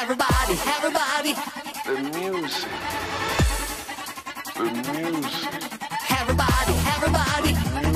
Everybody, everybody. The music. The music. Everybody, everybody.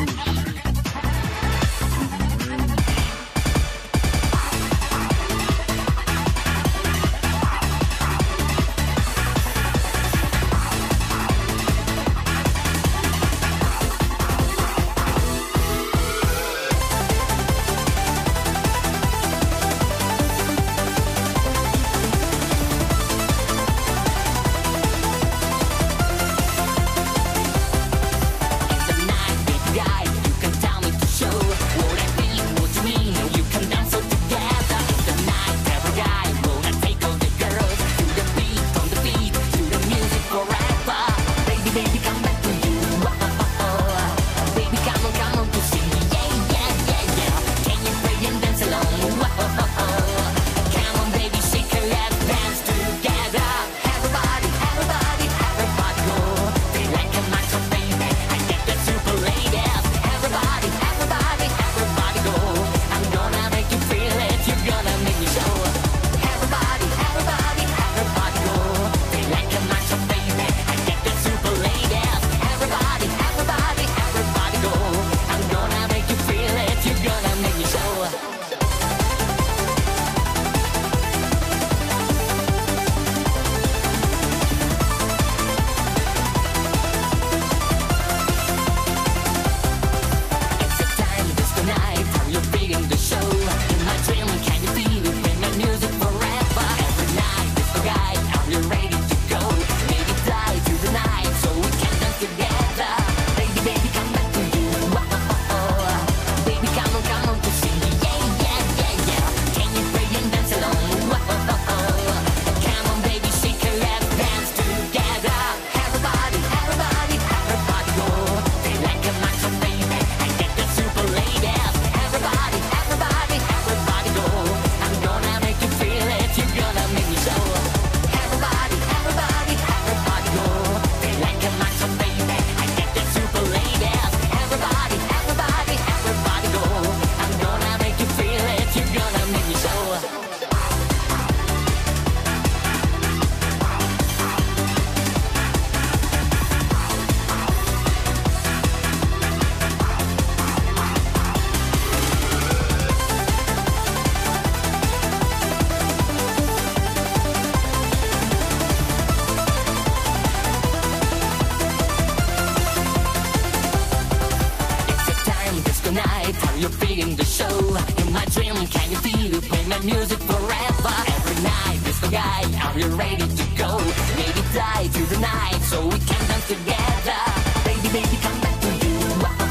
You're feeling the show. In my dream, can you feel it? Play my music forever. Every night, disco guy, are you ready to go? Maybe die to the night so we can dance together. Baby, baby, come back to you.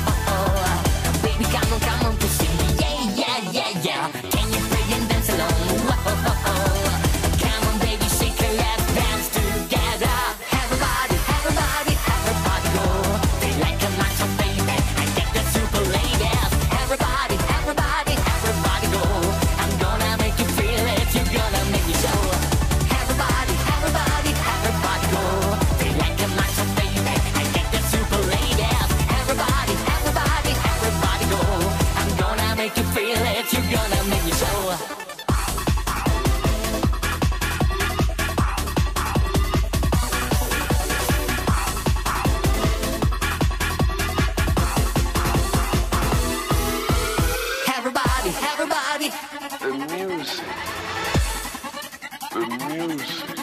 Baby, come on to see. Yeah, yeah, yeah, yeah. Can you play and dance along? Come on, baby, shake your left, dance together. Everybody, everybody, everybody go. They like a macho, baby. I get the super lady. Everybody, everybody, everybody go. I'm gonna make you feel it. You're gonna make me show. Everybody, everybody, everybody go. They like a macho, baby. I get the super ladies. Everybody, everybody, everybody go. I'm gonna make you feel it. You're gonna make me show. Everybody. The music. The music.